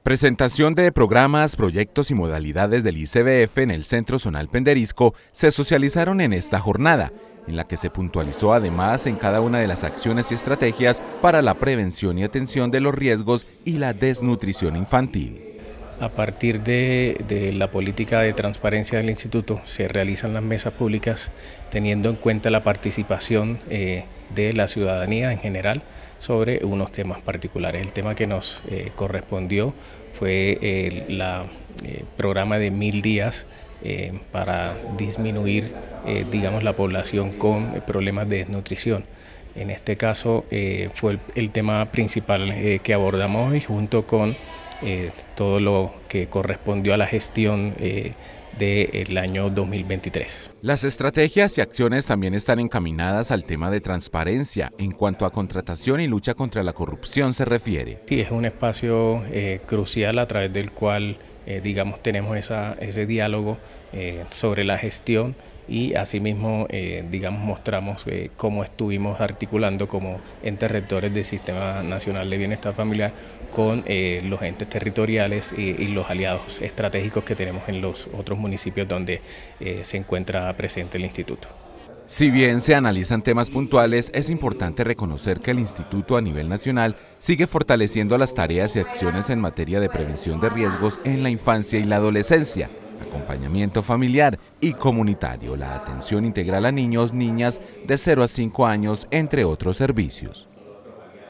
Presentación de programas, proyectos y modalidades del ICBF en el Centro Zonal Penderisco se socializaron en esta jornada, en la que se puntualizó además en cada una de las acciones y estrategias para la prevención y atención de los riesgos y la desnutrición infantil. A partir de la política de transparencia del instituto se realizan las mesas públicas teniendo en cuenta la participación de la ciudadanía en general sobre unos temas particulares. El tema que nos correspondió fue el programa de 1000 días para disminuir digamos, la población con problemas de desnutrición. En este caso fue el tema principal que abordamos hoy, junto con todo lo que correspondió a la gestión del año 2023. Las estrategias y acciones también están encaminadas al tema de transparencia en cuanto a contratación y lucha contra la corrupción se refiere. Sí, es un espacio crucial a través del cual digamos, tenemos ese diálogo sobre la gestión y asimismo digamos, mostramos cómo estuvimos articulando como entes rectores del Sistema Nacional de Bienestar Familiar con los entes territoriales y los aliados estratégicos que tenemos en los otros municipios donde se encuentra presente el instituto. Si bien se analizan temas puntuales, es importante reconocer que el instituto a nivel nacional sigue fortaleciendo las tareas y acciones en materia de prevención de riesgos en la infancia y la adolescencia, acompañamiento familiar y comunitario, la atención integral a niños, niñas de 0 a 5 años, entre otros servicios.